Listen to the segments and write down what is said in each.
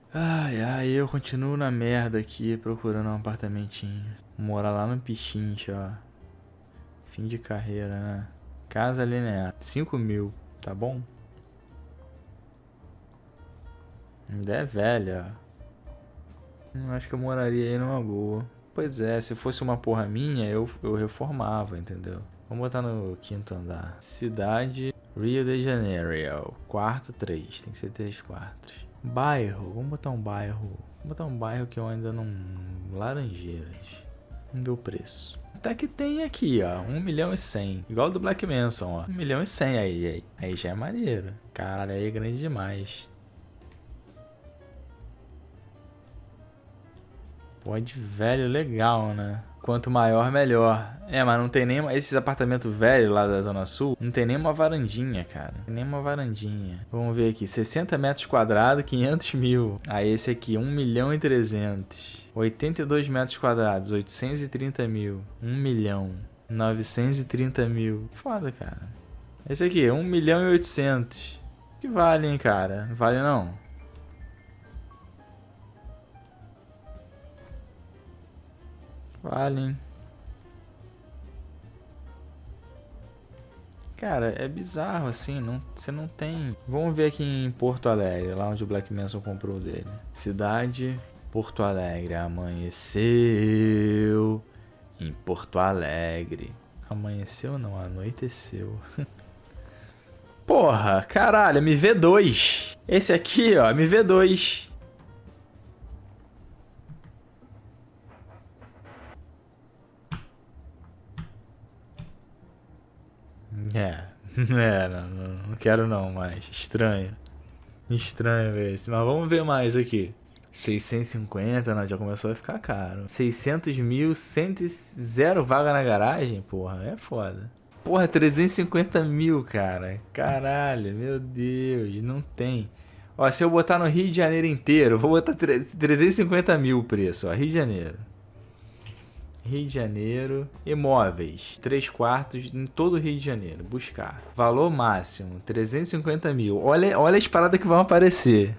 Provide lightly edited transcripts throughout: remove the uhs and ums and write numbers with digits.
Ai, ai, eu continuo na merda aqui procurando um apartamentinho. Morar lá no Pichincha, ó. Fim de carreira, né? Casa linear. 5 mil, tá bom? Ainda é velha, ó. Acho que eu moraria aí numa boa. Pois é, se fosse uma porra minha, eu reformava, entendeu? Vamos botar no quinto andar. Cidade, Rio de Janeiro. Quarto 3, tem que ser 3 quartos. Bairro, vamos botar um bairro. Vamos botar um bairro que eu ainda não... Laranjeiras. Vamos ver o preço. Até que tem aqui, ó, 1 milhão e 100. Igual do Black Manson, ó. 1 milhão e 100 aí já é maneiro. Caralho, aí é grande demais. Pode velho legal, né? Quanto maior, melhor. É, mas não tem nem... Esses apartamentos velhos lá da Zona Sul, não tem nem uma varandinha, cara. Não tem nem uma varandinha. Vamos ver aqui. 60 metros quadrados, 500 mil. Aí esse aqui, 1 milhão e 300. 82 metros quadrados, 830 mil. 1 milhão. 930 mil. Foda, cara. Esse aqui, 1 milhão e 800. Que vale, hein, cara? Não vale não? Vale, hein? Cara, é bizarro assim, não, você não tem... Vamos ver aqui em Porto Alegre, lá onde o Black Manson comprou o dele. Cidade, Porto Alegre, amanheceu em Porto Alegre. Amanheceu não, anoiteceu. Porra, caralho, MV2. Esse aqui, ó, MV2. É, não quero não mais. Estranho. Estranho esse. Mas vamos ver mais aqui. 650, não, já começou a ficar caro. 600 mil, 0 vaga na garagem? Porra, é foda. Porra, 350 mil, cara. Caralho, meu Deus, não tem. Ó, se eu botar no Rio de Janeiro inteiro, vou botar 350 mil o preço, ó, Rio de Janeiro. Rio de Janeiro, imóveis, 3 quartos em todo o Rio de Janeiro, buscar. Valor máximo, 350 mil. Olha as paradas que vão aparecer.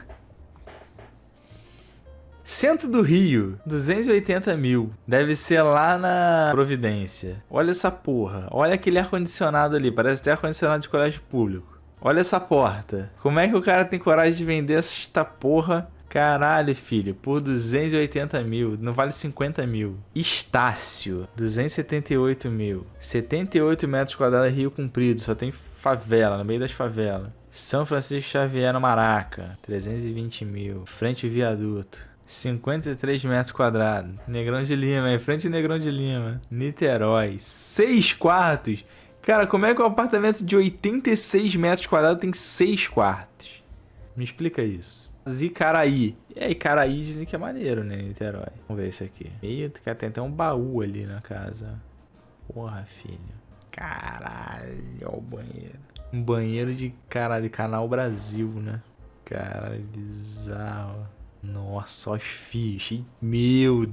Centro do Rio, 280 mil. Deve ser lá na Providência. Olha essa porra. Olha aquele ar-condicionado ali, parece até ar-condicionado de colégio público. Olha essa porta. Como é que o cara tem coragem de vender essa porra? Caralho, filho, por 280 mil, não vale 50 mil. Estácio, 278 mil. 78 metros quadrados, Rio Comprido, só tem favela, no meio das favelas. São Francisco Xavier, no Maraca, 320 mil. Frente ao viaduto, 53 metros quadrados. Negrão de Lima, em frente ao Negrão de Lima. Niterói, 6 quartos. Cara, como é que um apartamento de 86 metros quadrados tem 6 quartos? Me explica isso. Icaraí. É, Icaraí dizem que é maneiro, né, Niterói. Vamos ver esse aqui. Eita, tem até um baú ali na casa. Porra, filho. Caralho, olha o banheiro. Um banheiro de, caralho, de Canal Brasil, né? Caralho, bizarro. Nossa, olha os fios. Meu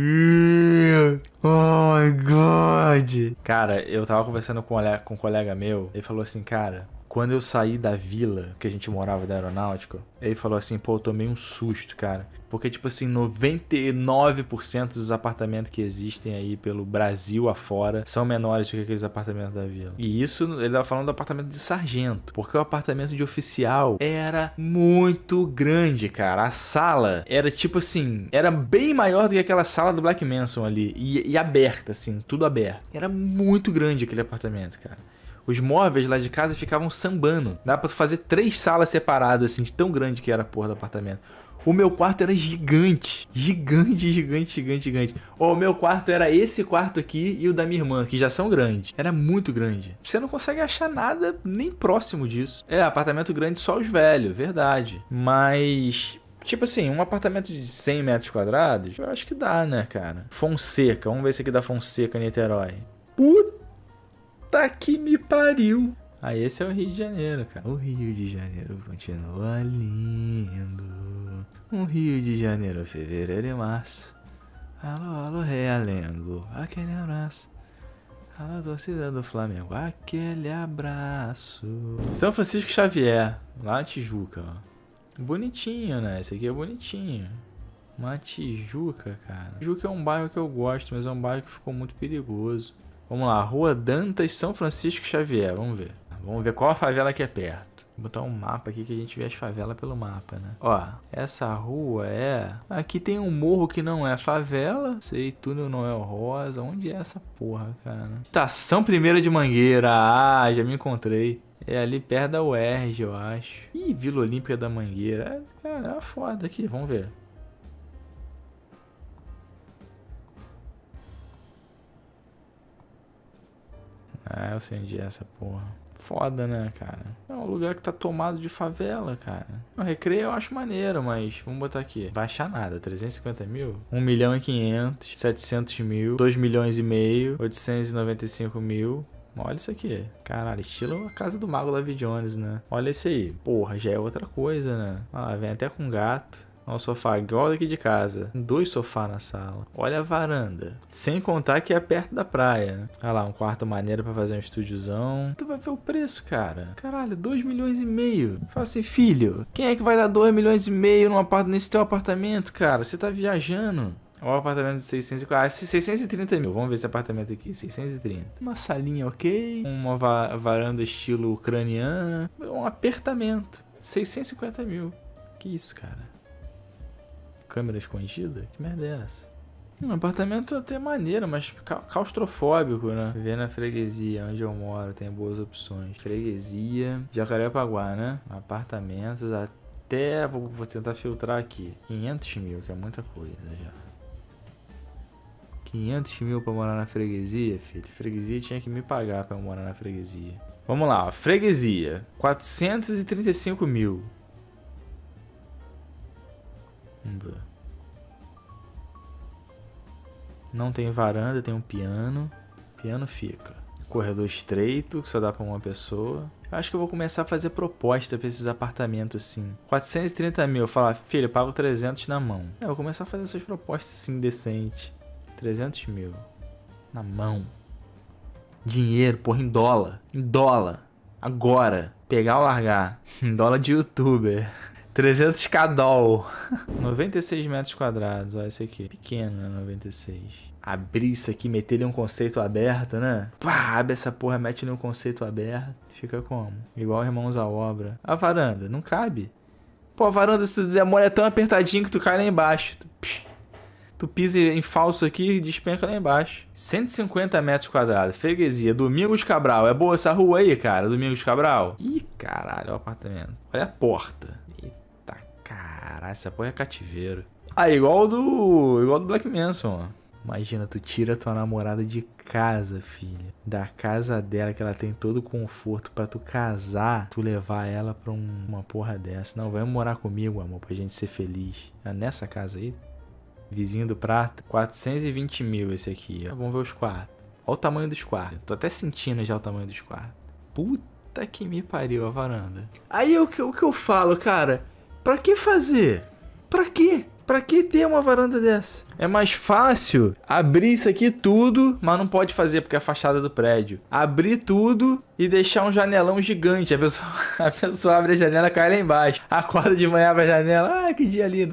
Deus. Oh my God. Cara, eu tava conversando com um colega meu. Ele falou assim, cara... Quando eu saí da vila que a gente morava da aeronáutica, ele falou assim, pô, eu tomei um susto, cara. Porque, tipo assim, 99% dos apartamentos que existem aí pelo Brasil afora são menores do que aqueles apartamentos da vila. E isso, ele tava falando do apartamento de sargento. Porque o apartamento de oficial era muito grande, cara. A sala era, tipo assim, era bem maior do que aquela sala do Black Manson ali. E aberta, assim, tudo aberto. Era muito grande aquele apartamento, cara. Os móveis lá de casa ficavam sambando. Dá pra fazer 3 salas separadas, assim, de tão grande que era a porra do apartamento. O meu quarto era gigante. Gigante, gigante, gigante, gigante. O meu quarto era esse quarto aqui e o da minha irmã, que já são grandes. Era muito grande. Você não consegue achar nada nem próximo disso. É, apartamento grande só os velhos, verdade. Mas... tipo assim, um apartamento de 100 metros quadrados, eu acho que dá, né, cara? Fonseca, vamos ver se aqui dá Fonseca, Niterói. Puta que me pariu. Ah, esse é o Rio de Janeiro, cara. O Rio de Janeiro continua lindo. Um Rio de Janeiro, fevereiro e março. Alô, alô, Realengo, aquele abraço. Alô, torcida do Flamengo, aquele abraço. São Francisco Xavier, lá na Tijuca, ó. Bonitinho, né? Esse aqui é bonitinho. Uma Tijuca, cara. Tijuca é um bairro que eu gosto, mas é um bairro que ficou muito perigoso. Vamos lá, Rua Dantas, São Francisco Xavier. Vamos ver. Vamos ver qual a favela que é perto. Vou botar um mapa aqui que a gente vê as favelas pelo mapa, né? Ó, essa rua é... Aqui tem um morro que não é favela. Sei, túnel Noel Rosa. Onde é essa porra, cara? Estação Primeira de Mangueira. Ah, já me encontrei. É ali perto da UERJ, eu acho. Ih, Vila Olímpica da Mangueira. Cara, é uma foda aqui, vamos ver. Ah, eu sei onde é essa porra. Foda, né, cara? É um lugar que tá tomado de favela, cara. O Recreio eu acho maneiro, mas vamos botar aqui. Vai achar nada. 350 mil? 1 milhão e 500, 700 mil, 2 milhões e meio, 895 mil. Olha isso aqui. Caralho, estilo a casa do Mago David Jones, né? Olha esse aí. Porra, já é outra coisa, né? Olha lá, vem até com gato. Olha o sofá igual daqui de casa. 2 sofás na sala. Olha a varanda. Sem contar que é perto da praia. Olha lá, um quarto maneiro pra fazer um estúdiozão. Tu vai ver o preço, cara. Caralho, 2 milhões e meio. Fala assim, filho, quem é que vai dar 2 milhões e meio nesse teu apartamento, cara? Você tá viajando. Olha o apartamento de 630 mil. Vamos ver esse apartamento aqui. 630. Uma salinha ok. Uma varanda estilo ucraniana. Um apertamento. 650 mil. Que isso, cara? Câmera escondida? Que merda é essa? Um apartamento até maneiro, mas claustrofóbico, né? Viver na freguesia, onde eu moro, tem boas opções. Freguesia, Jacarepaguá, né? Apartamentos até... Vou tentar filtrar aqui. 500 mil, que é muita coisa já. 500 mil pra morar na freguesia, filho. Freguesia tinha que me pagar pra eu morar na freguesia. Vamos lá, ó. Freguesia. 435 mil. Vamos ver. Não tem varanda, tem um piano. Piano fica. Corredor estreito, que só dá pra uma pessoa. Eu acho que eu vou começar a fazer proposta pra esses apartamentos assim. 430 mil. Falar, filho, eu pago 300 na mão. Eu vou começar a fazer essas propostas assim, decentes. 300 mil. Na mão. Dinheiro, porra, em dólar. Em dólar. Agora. Pegar ou largar. Em dólar de youtuber. 300k doll. 96 metros quadrados. Olha esse aqui. Pequeno, né? 96. Abrir isso aqui, meter ele um conceito aberto, né? Pá, abre essa porra, mete ele um conceito aberto. Fica como? Igual Irmãos à Obra. A varanda, não cabe. Pô, a varanda, se demora, é tão apertadinho que tu cai lá embaixo. Tu pisa em falso aqui e despenca lá embaixo. 150 metros quadrados. Freguesia. Domingos Cabral. É boa essa rua aí, cara? Domingos Cabral. Ih, caralho, olha o apartamento. Olha a porta. Eita, caralho. Essa porra é cativeiro. Ah, igual do Black Manson, ó. Imagina, tu tira tua namorada de casa, filha. Da casa dela, que ela tem todo o conforto pra tu casar. Tu levar ela pra uma porra dessa. Não, vem morar comigo, amor, pra gente ser feliz. É nessa casa aí? Vizinho do Prata. 420 mil esse aqui. Ó. Vamos ver os quartos. Olha o tamanho dos quartos. Tô até sentindo já o tamanho dos quartos. Puta que me pariu a varanda. Aí o que eu falo, cara? Pra que fazer? Pra quê? Pra que ter uma varanda dessa? É mais fácil abrir isso aqui tudo, mas não pode fazer porque é a fachada do prédio. Abrir tudo e deixar um janelão gigante. A pessoa abre a janela e cai lá embaixo. Acorda de manhã, abre a janela. Ah, que dia lindo.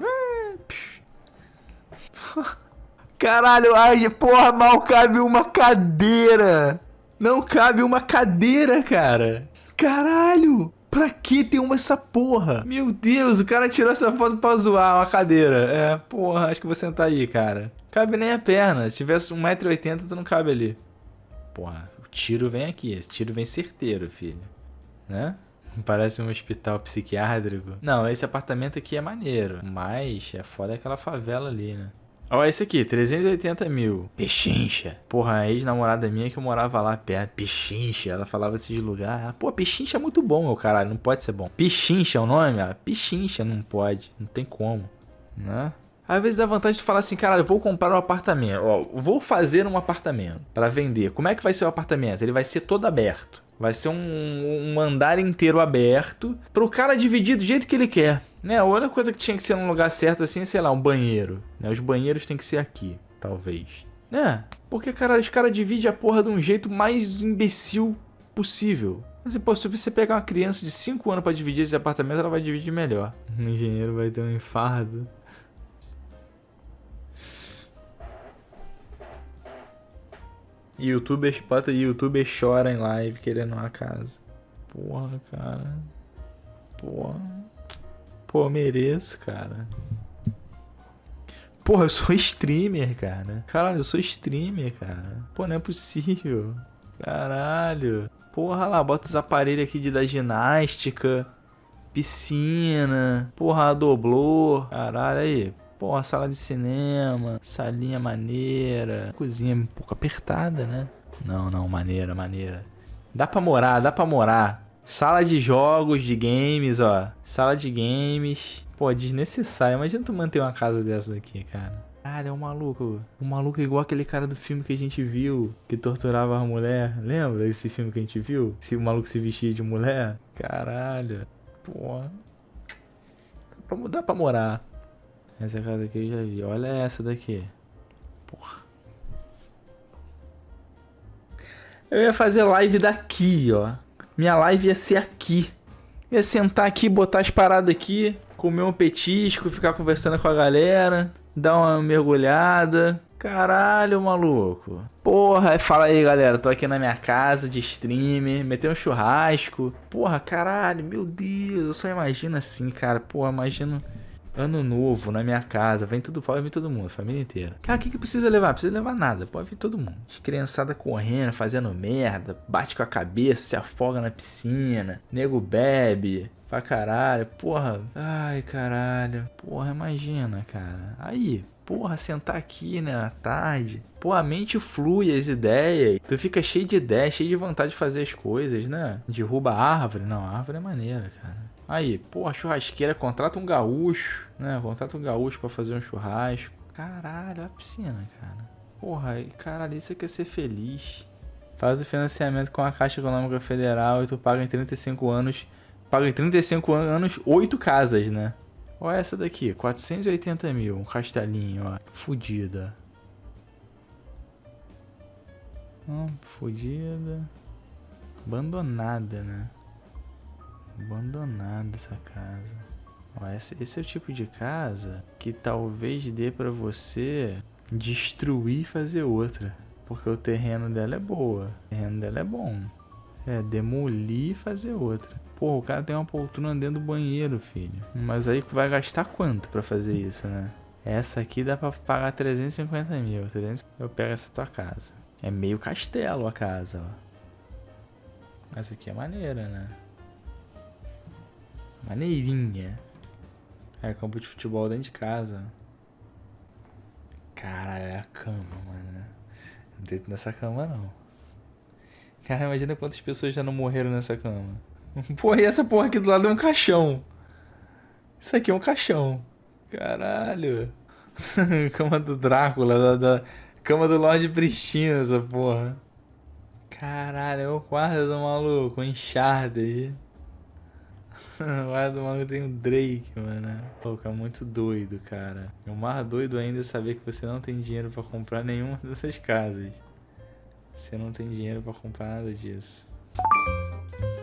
Caralho, ai, porra, mal cabe uma cadeira. Não cabe uma cadeira, cara. Caralho, pra que tem essa porra? Meu Deus, o cara tirou essa foto pra zoar uma cadeira. É, porra, acho que vou sentar aí, cara. Cabe nem a perna. Se tivesse 1,80 m, tu não cabe ali. Porra, o tiro vem aqui. Esse tiro vem certeiro, filho. Né? Parece um hospital psiquiátrico. Não, esse apartamento aqui é maneiro. Mas é foda aquela favela ali, né? Olha esse aqui, 380 mil. Pechincha. Porra, a ex-namorada minha que morava lá perto. Pechincha. Ela falava esses lugares. Pô, Pechincha é muito bom, meu caralho. Não pode ser bom. Pechincha é o nome? Ela, Pechincha, não pode. Não tem como. Né? Às vezes dá vontade de falar assim, cara, eu vou comprar um apartamento. Ó, vou fazer um apartamento pra vender. Como é que vai ser o apartamento? Ele vai ser todo aberto. Vai ser um andar inteiro aberto pro cara dividir do jeito que ele quer. Né? A única coisa que tinha que ser num lugar certo assim é, sei lá, um banheiro. Né? Os banheiros tem que ser aqui, talvez. Né? Porque, cara, os caras dividem a porra de um jeito mais imbecil possível. Mas, pô, se você pegar uma criança de 5 anos pra dividir esse apartamento, ela vai dividir melhor. O engenheiro vai ter um infarto. YouTubers, bota YouTuber chora em live querendo uma casa. Porra, cara. Porra. Pô, mereço, cara. Porra, eu sou streamer, cara. Caralho, eu sou streamer, cara. Pô, não é possível. Caralho. Porra lá, bota os aparelhos aqui da ginástica. Piscina. Porra, doblô. Caralho, aí. Porra, sala de cinema. Salinha maneira. Cozinha um pouco apertada, né? Não, maneira. Dá pra morar. Sala de jogos, de games, ó. Sala de games. Pô, desnecessário. Imagina tu manter uma casa dessa daqui, cara. Caralho, é um maluco. Um maluco igual aquele cara do filme que a gente viu, que torturava a mulher. Lembra desse filme que a gente viu? Se o maluco se vestia de mulher? Caralho. Porra. Dá pra morar. Essa casa aqui eu já vi. Olha essa daqui. Porra. Eu ia fazer live daqui, ó. Minha live ia ser aqui. Ia sentar aqui, botar as paradas aqui, comer um petisco, ficar conversando com a galera, dar uma mergulhada. Caralho, maluco. Porra, fala aí, galera. Tô aqui na minha casa de streamer, meter um churrasco. Porra, caralho, meu Deus. Eu só imagino assim, cara. Porra, imagino ano novo na minha casa. Pode vir todo mundo, a família inteira. Cara, o que precisa levar? Não precisa levar nada. Pode vir todo mundo. As criançada correndo, fazendo merda. Bate com a cabeça, se afoga na piscina. Nego bebe. Pra caralho. Porra. Ai, caralho. Porra, imagina, cara. Aí, porra, sentar aqui, né, à tarde. Pô, a mente flui, as ideias. Tu fica cheio de ideia, cheio de vontade de fazer as coisas, né? Derruba a árvore. Não, a árvore é maneira, cara. Aí, porra, churrasqueira, contrata um gaúcho, né? Contrata um gaúcho pra fazer um churrasco. Caralho, a piscina, cara. Porra, caralho, isso aqui é ser feliz. Faz o financiamento com a Caixa Econômica Federal e tu paga em 35 anos. Paga em 35 anos 8 casas, né? Olha essa daqui, 480 mil, um castelinho, ó. Fudida. Fudida. Abandonada, né? Abandonada essa casa. Ó, esse é o tipo de casa que talvez dê pra você destruir e fazer outra. Porque o terreno dela é boa. O terreno dela é bom. É, demolir e fazer outra. Pô, o cara tem uma poltrona dentro do banheiro, filho. Mas aí vai gastar quanto pra fazer isso, né? Essa aqui dá pra pagar 350 mil. Eu pego essa tua casa. É meio castelo a casa, ó. Essa aqui é maneira, né? Maneirinha. É, campo de futebol dentro de casa. Caralho, é a cama, mano. Não deito nessa cama, não. Cara, imagina quantas pessoas já não morreram nessa cama. Porra, e essa porra aqui do lado é um caixão. Isso aqui é um caixão. Caralho. Cama do Drácula, cama do Lorde Pristino, essa porra. Caralho, é o quarto do maluco, Uncharted. O quarto do maluco tem o Drake, mano. Pô, é muito doido, cara. O mais doido ainda é saber que você não tem dinheiro pra comprar nenhuma dessas casas. Você não tem dinheiro pra comprar nada disso.